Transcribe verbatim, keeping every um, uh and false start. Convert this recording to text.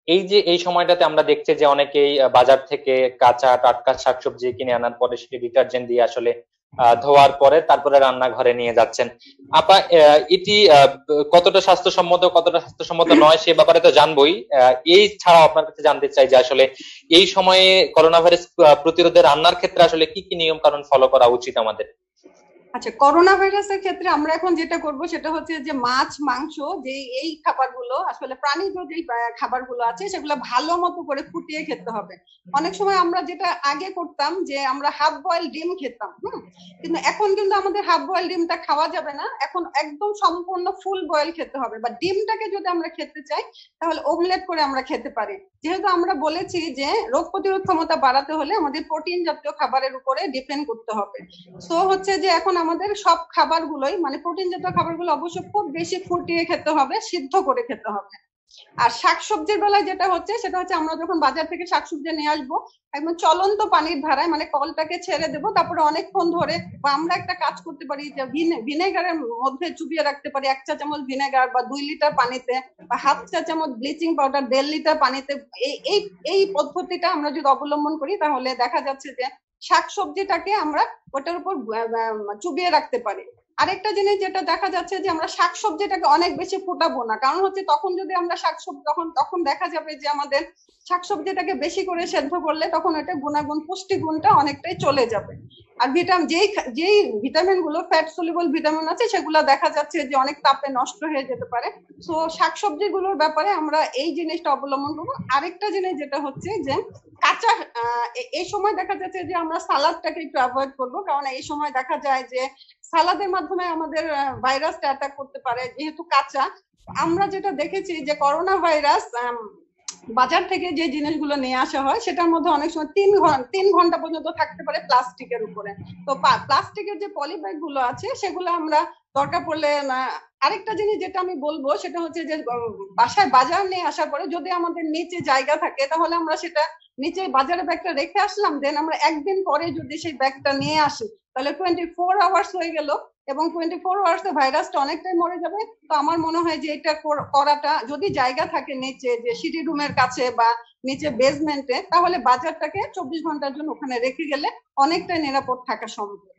এই যে এই সময়টাতে আমরা দেখছি যে অনেকেই আহ, বাজার থেকে কাঁচা টাটকা শাকসবজি কিনে আনার পরে সেটি ডিটারজেন্ট দিয়ে আসলে আহ, ধোয়ার পরে তারপরে রান্নাঘরে নিয়ে যাচ্ছেন। আপা, আহ, এটি আহ, কতটা স্বাস্থ্যসম্মত কতটা স্বাস্থ্যসম্মত নয় সে ব্যাপারে তো জানবোই। আহ, এই ছাড়াও আপনার কাছে জানতে চাই যে আসলে এই সময়ে করোনা ভাইরাস আহ, প্রতিরোধে রান্নার ক্ষেত্রে আসলে কি কি নিয়ম কানুন ফলো করা উচিত আমাদের? আচ্ছা, করোনা ভাইরাসের ক্ষেত্রে আমরা এখন যেটা করব সেটা হচ্ছে যে মাছ মাংস, যে এই খাবারগুলো আসলে প্রাণীজ যে খাবারগুলো আছে সেগুলো ভালো মতো করে ফুটিয়ে খেতে হবে। অনেক সময় আমরা যেটা আগে করতাম যে আমরা হাফ বয়েল ডিম খেতাম, হুম, কিন্তু এখন কিন্তু আমাদের হাফ বয়েল ডিমটা খাওয়া যাবে না, এখন একদম সম্পূর্ণ ফুল বয়েল খেতে হবে। বা ডিমটাকে যদি আমরা খেতে চাই তাহলে ওমলেট করে আমরা খেতে পারি। যেহেতু আমরা বলেছি যে রোগ প্রতিরোধ ক্ষমতা বাড়াতে হলে আমাদের প্রোটিন জাতীয় খাবারের উপরে ডিপেন্ড করতে হবে। তো হচ্ছে যে এখন আমাদের সব খাবারগুলোই মানে প্রোটিন জাতীয় খাবারগুলো অবশ্যই খুব বেশি ফুটিয়ে খেতে হবে, সিদ্ধ করে খেতে হবে। আর শাকসবজির বেলায় যেটা হচ্ছে সেটা হচ্ছে আমরা যখন বাজার থেকে শাকসবজি নিয়ে আসবো একদম চলন্ত পানির ধারায় মানে কলটাকে ছেড়ে দেবো, তারপরে অনেকক্ষণ ধরে বা আমরা একটা কাজ করতে পারি যে ভিনেগারের মধ্যে চুবিয়ে রাখতে পারি এক চা চামচ ভিনেগার বা দুই লিটার পানিতে, বা হাফ চা চামচ ব্লিচিং পাউডার দেড় লিটার পানিতে। এই এই এই পদ্ধতিটা আমরা যদি অবলম্বন করি তাহলে দেখা যাচ্ছে যে শাকসবজিটাকে আমরা ওটার উপর চুবিয়ে রাখতে পারি। আরেকটা জিনিস যেটা দেখা যাচ্ছে যে আমরা শাকসবজিটাকে অনেক বেশি ফোটাবো না, কারণ হচ্ছে তখন যদি আমরা শাকসবজি তখন তখন দেখা যাবে যে আমাদের শাকসবজিটাকে বেশি করে সেদ্ধ করলে তখন এটা গুণাগুণ পুষ্টি গুণটা অনেকটাই চলে যাবে। আর ভিটামিন যেই যেই ভিটামিন গুলো ফ্যাট সলিবল ভিটামিন আছে সেগুলো দেখা যাচ্ছে যে অনেক তাপে নষ্ট হয়ে যেতে পারে। তো শাকসবজি গুলোর ব্যাপারে আমরা এই জিনিসটা অবলম্বন করবো। আরেকটা জিনিস যেটা হচ্ছে যে কাঁচা এই সময় দেখা যাচ্ছে যে আমরা সালাদটাকে একটু অ্যাভয়েড করবো, কারণ এই সময় দেখা যায় যে সালাদের মাধ্যমে আমাদের ভাইরাসটা অ্যাটাক করতে পারে যেহেতু কাঁচা। আমরা যেটা দেখেছি যে করোনা ভাইরাস বাজার থেকে যে জিনিসগুলো নিয়ে আসা হয় সেটার মধ্যে অনেক সময় তিন ঘন্টা তিন ঘন্টা পর্যন্ত থাকতে পারে প্লাস্টিকের উপরে। তো প্লাস্টিকের যে পলিব্যাগ গুলো আছে সেগুলো আমরা দরকার পড়লে আরেকটা জিনিস যেটা আমি বলবো সেটা হচ্ছে যে বাসায় বাজার নিয়ে আসার পরে যদি আমাদের নিচে জায়গা থাকে তাহলে আমরা সেটা নিচে বাজারে ব্যাগটা রেখে আসলাম, দেন আমরা একদিন পরে যদি সেই ব্যাগটা নিয়ে আসি তাহলে টোয়েন্টি ফোর আওয়ার্স হয়ে গেল এবং টোয়েন্টি ফোর আওয়ার্স এ ভাইরাসটা অনেকটাই মরে যাবে। তো আমার মনে হয় যে এটা করাটা যদি জায়গা থাকে নিচে যে সিটি রুমের কাছে বা নিচে বেসমেন্টে তাহলে বাজারটাকে চব্বিশ ঘন্টার জন্য ওখানে রেখে গেলে অনেকটাই নিরাপদ থাকা সম্ভব।